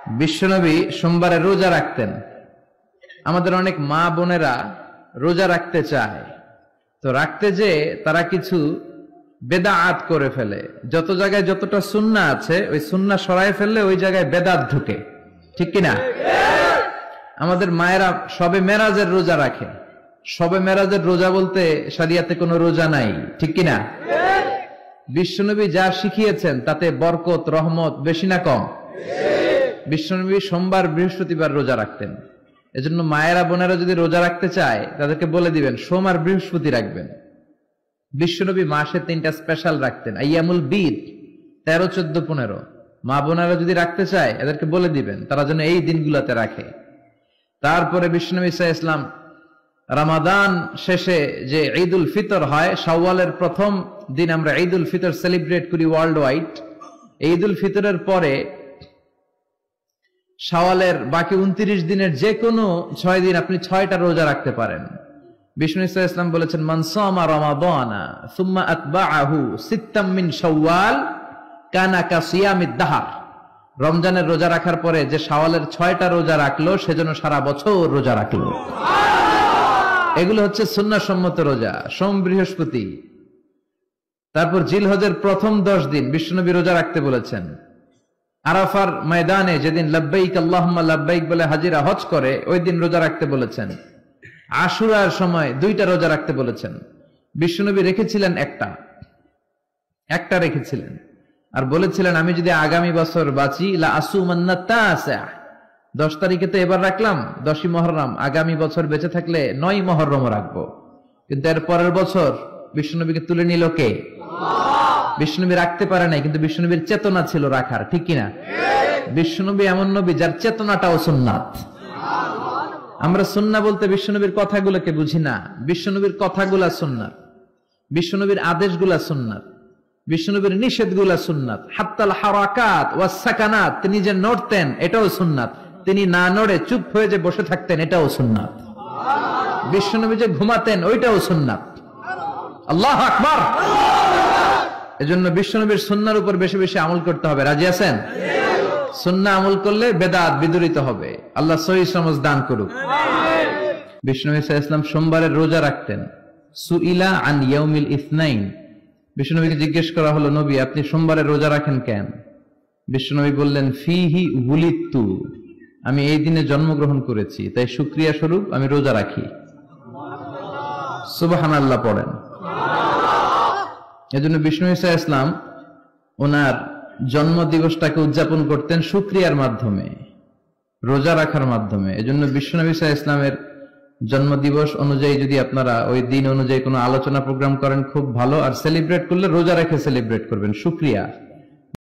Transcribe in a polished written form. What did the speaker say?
বিশ্বনবী সোমবারে রোজা রাখতেন। আমাদের অনেক মা বোনেরা রোজা রাখতে চায়, তো রাখতে যে তারা কিছু বেদাত করে ফেলে। যত জায়গায় যতটা সুন্নাহ আছে ওই সুন্নাহ সরায় ফেললে ওই জায়গায় বেদাত ঢুকে, ঠিক কিনা? আমাদের মায়েরা শবে মেরাজের রোজা রাখে। শবে মেরাজের রোজা বলতে শরিয়াতে কোনো রোজা নাই, ঠিক কিনা? বিশ্বনবী যা শিখিয়েছেন তাতে বরকত রহমত বেশি না কম? বিশ্বনবী সোমবার বৃহস্পতিবার রোজা রাখতেন। এজন্য মায়েরা বোনেরা যদি রোজা রাখতে চায় তাদেরকে বলে দিবেন সোম আর বৃহস্পতি রাখবেন। বিশ্বনবী মাসে 3টা স্পেশাল রাখতেন, আইয়ামুল বীদ 13, 14, 15। মা বোনেরা যদি রাখতে চায় এদেরকে বলে দিবেন তারা যেন এই দিনগুলোতে রাখে। তারপরে বিশ্বনবী সাল্লাল্লাহু আলাইহি ওয়াসাল্লাম রমাদান শেষে যে ঈদুল ফিতর হয়, শাওয়ালের প্রথম দিন আমরা ঈদুল ফিতর সেলিব্রেট করি ওয়ার্ল্ড ওয়াইড। ঈদুল ফিতরের পরে শাওয়ালের বাকি 29 দিনের যে কোনো 6 দিন আপনি 6টা রোজা রাখতে পারেন। বিষ্ণু সাল্লাল্লাহু আলাইহি ওয়াসাল্লাম বলেছেন, মান সামা রমাদানা সুম্মা আতবাআহু সিত্তাম মিন শাওয়াল কানা কাসিয়ামিদ দাহর। রমজানের রোজা রাখার পরে যে শাওয়ালের 6টা রোজা রাখলো সেজন্য সারা বছর রোজা রাখলো। এগুলো হচ্ছে সুন্নাহসম্মত রোজা, সোম বৃহস্পতি। তারপর জিলহজের প্রথম 10 দিন বিশ্বনবী রোজা রাখতে বলেছেন। আরাফার ময়দানে যেদিন লাব্বাইক আল্লাহুম্মা লাব্বাইক বলে হাজিরা হজ করে ওই দিন রোজা রাখতে বলেছেন। আশুরার সময় 2টা রোজা রাখতে বলেছেন। বিশ্বনবী রেখেছিলেন একটা রেখেছিলেন আর বলেছিলেন, আমি যদি আগামী বছর বাঁচি লা আসুমান্না তাসা। 10 তারিখে তো এবার রাখলাম 10ই মুহররম, আগামী বছর বেঁচে থাকলে 9ই মুহররম রাখবো। কিন্তু এর পরের বছর বিশ্বনবীকে তুলে নিল কে? বিশ্বনবী রাখতে পারে নাই, কিন্তু বিশ্বনবীর চেতনা ছিল রাখার, ঠিক কিনা? বিশ্বনবী এমন নবী যার চেতনাটাও সুন্নাত। আমরা সুন্নাহ বলতে বিশ্বনবীর কথাগুলোকে বুঝি না। বিশ্বনবীর কথাগুলা সুন্নাত, বিশ্বনবীর আদেশগুলা সুন্নাত, বিশ্বনবীর নিষেধগুলা সুন্নাত। হাত্তাল হারাকাত ওয়াস সাকানাত, তিনি যে নড়তেন এটাও সুন্নাত। তিনি না নড়ে চুপ হয়ে যে বসে থাকতেন এটাও সুন্নাত। বিশ্বনবী যে ঘুমাতেন ওইটাও সুন্নাত। আল্লাহু আকবার। এজন্য বিশ্বনবীর সুন্নাহর উপর বেশি বেশি আমল করতে হবে। রাজি আছেন? সুন্নাহ আমল করলে বেদাত বিদরিত হবে। আল্লাহ সহিহ সমঝ দান করুক। বিশ্বনবী সাল্লাল্লাহু আলাইহি ওয়াসাল্লাম সোমবারের রোজা রাখতেন। সুইলা আন ইয়াউমিল ইসনাইন, বিশ্বনবীকে জিজ্ঞেস করা হলো, নবী আপনি সোমবারের রোজা রাখেন কেন? বিশ্বনবী বললেন, ফিহি উলিদতু, আমি এই দিনে জন্মগ্রহণ করেছি তাই শুকরিয়া স্বরূপ আমি রোজা রাখি। সুবহানাল্লাহ পড়েন। এজন্য বিষ্ণু ঈসা ইসলাম ওনার জন্ম দিবসটাকে উদযাপন করতেন শুকরিয়ার মাধ্যমে, রোজা রাখার মাধ্যমে। এজন্য বিশ্বনবী ঈসা ইসলামের জন্ম দিবস অনুযায়ী যদি আপনারা ওই দিন অনুযায়ী কোনো আলোচনা প্রোগ্রাম করেন খুব ভালো, আর সেলিব্রেট করলে রোজা রেখে সেলিব্রেট করবেন, শুকরিয়া।